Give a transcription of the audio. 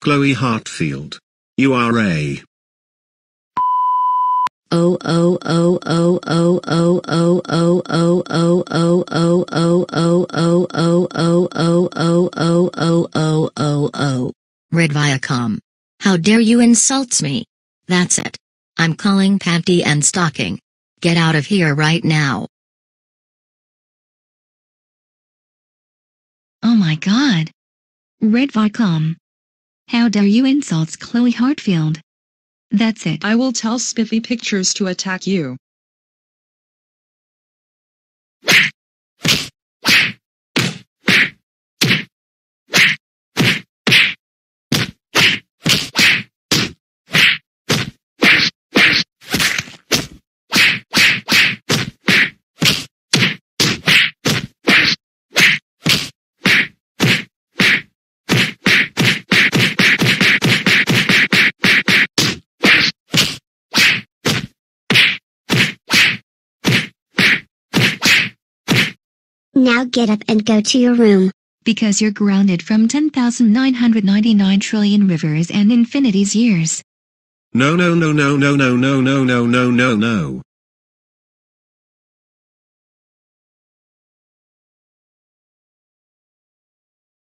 Chloe Heartfield. You are a Red Viacom. How dare you insult me? That's it. I'm calling panty and stocking. Get out of here right now. Oh my god. Red Viacom. How dare you insult Chloe Heartfield? That's it. I will tell Spiffy Pictures to attack you. Now get up and go to your room. Because you're grounded from 10,999 trillion rivers and infinity's years. no.